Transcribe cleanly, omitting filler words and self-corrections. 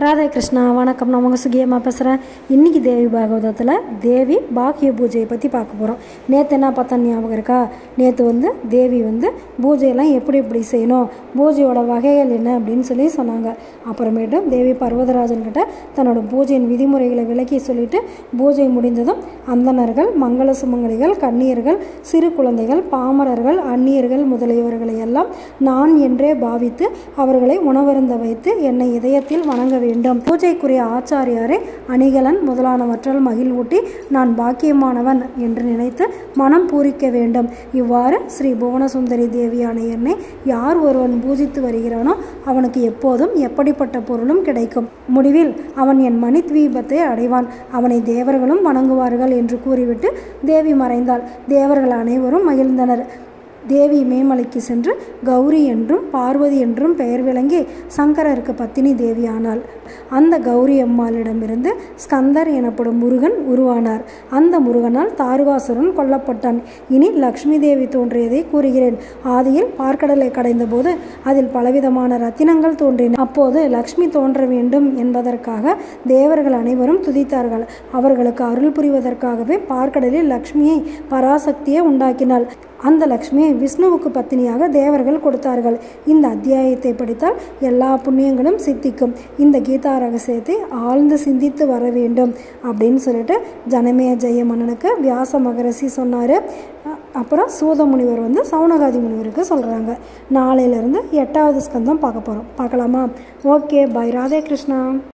ராதே கிருஷ்ணா, வணக்கம். நான் உங்கள் சுகியமாக பேசுகிறேன். இன்றைக்கி தேவி பாகவதத்தில் தேவி பாக்கிய பூஜையை பற்றி பார்க்க போகிறோம். நேற்று என்ன பார்த்தா ஞாபகம் இருக்கா? நேற்று தேவி பூஜையெல்லாம் எப்படி செய்யணும், பூஜையோட வகைகள் என்ன அப்படின்னு சொன்னாங்க. அப்புறமேட்டு தேவி பர்வதராஜன்கிட்ட தன்னோட பூஜையின் விதிமுறைகளை விளக்கி சொல்லிட்டு பூஜை முடிந்ததும் அந்தணர்கள், மங்கள சுமங்கலிகள், கன்னியர்கள், சிறு குழந்தைகள், பாமரர்கள், அந்நியர்கள் முதலியவர்களை எல்லாம் நான் என்றே பாவித்து அவர்களை உணவருந்த வைத்து என்னை இதயத்தில் வணங்க வேண்டும். பூஜைக்குரிய ஆச்சாரியாரை அணிகலன் முதலானவற்றால் மகிழ்வூட்டி நான் பாக்கியமானவன் என்று நினைத்து மனம் பூரிக்க வேண்டும். இவ்வாறு ஸ்ரீ புவனசுந்தரி தேவியான என்னை யார் ஒருவன் பூஜித்து வருகிறானோ அவனுக்கு எப்போதும் எப்படிப்பட்ட பொருளும் கிடைக்கும். முடிவில் அவன் என் மணித்வீபத்தை அடைவான். அவனை தேவர்களும் வணங்குவார்கள் என்று கூறிவிட்டு தேவி மறைந்தாள். தேவர்கள் அனைவரும் மகிழ்ந்தனர். தேவி மேமலைக்கு சென்று கௌரி என்றும் பார்வதி என்றும் பெயர் விளங்கி சங்கரருக்கு பத்தினி தேவியானாள். அந்த கௌரி அம்மாளிடமிருந்து ஸ்கந்தர் எனப்படும் முருகன் உருவானார். அந்த முருகனால் தாருகாசுரன் கொல்லப்பட்டான். இனி லக்ஷ்மி தேவி தோன்றியதை கூறுகிறேன். ஆதியில் பார்க்கடலை கடைந்த போது அதில் பலவிதமான ரத்தினங்கள் தோன்றின. அப்போது லக்ஷ்மி தோன்ற வேண்டும் என்பதற்காக தேவர்கள் அனைவரும் துதித்தார்கள். அவர்களுக்கு அருள் புரிவதற்காகவே பார்க்கடலில் லக்ஷ்மியை பராசக்தியை உண்டாக்கினாள். அந்த லக்ஷ்மியை விஷ்ணுவுக்கு பத்தினியாக தேவர்கள் கொடுத்தார்கள். இந்த அத்தியாயத்தை படித்தால் எல்லா புண்ணியங்களும் சித்திக்கும். இந்த கீதா ரகசியத்தை ஆழ்ந்து சிந்தித்து வர வேண்டும் அப்படின்னு சொல்லிட்டு ஜனமேய ஜெய மன்னனுக்கு வியாச மகரிஷி சொன்னார். அப்புறம் சூத முனிவர் சௌனகாதி முனிவருக்கு சொல்கிறாங்க. நாளையிலேருந்து 8வது ஸ்கந்தம் பார்க்க போகிறோம். பார்க்கலாமா? Okay, bye. ராதே கிருஷ்ணா.